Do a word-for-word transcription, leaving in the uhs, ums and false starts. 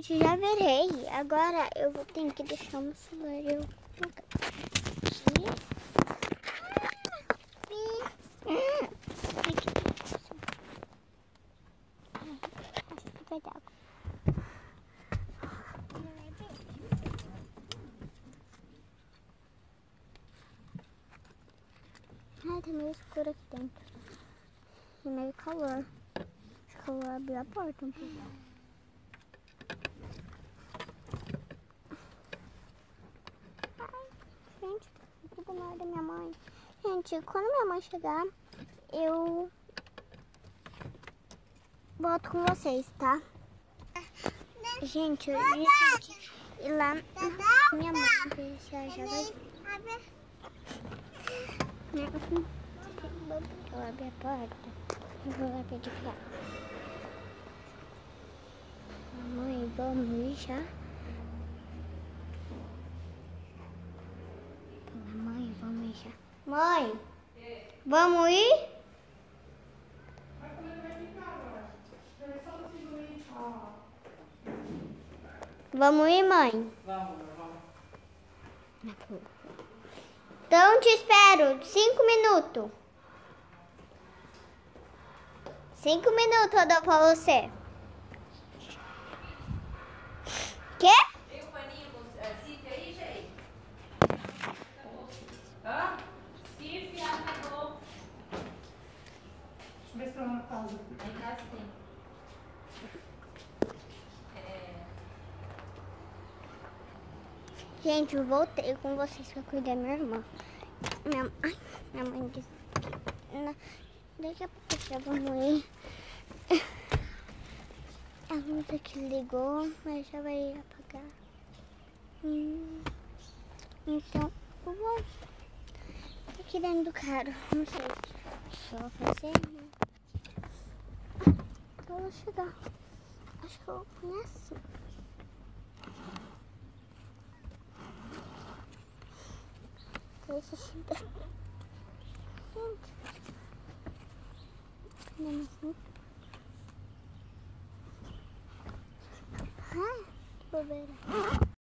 Gente, já virei. Agora eu vou ter que deixar o celular eu vai dar água. Ai, tá meio escuro aqui dentro. E meio calor. Acho que eu vou abrir a porta um pouco. Ai, gente, que demora da minha mãe. Gente, quando minha mãe chegar, eu volto com vocês, tá? Gente, eu disse aqui. E lá, minha mãe, ver se ela já vai. Eu abri a porta e vou lá pedir pra ela. Mãe, vamos ir já? Mãe, vamos ir já. Mãe, vamos ir? Vamos ir, mãe? Vamos, vamos. Então te espero. Cinco minutos. Cinco minutos eu dou pra você. Quê? Tem o paninho com Cif aí, gente? Hã? Cif, acabou. Deixa eu ver se tá na casa. Em casa tem. Gente, eu voltei com vocês pra cuidar da minha irmã. Minha, ai, minha mãe disse que na, daqui a pouco já vamos ir. A luz aqui ligou, mas já vai apagar. Hum, então, eu vou aqui dentro do carro. Não sei o que eu vou fazer, né? Então eu vou chegar. Acho que eu vou pôr assim. Deixa eu sentar. Gente. Não, assim. Ah, que bobeira.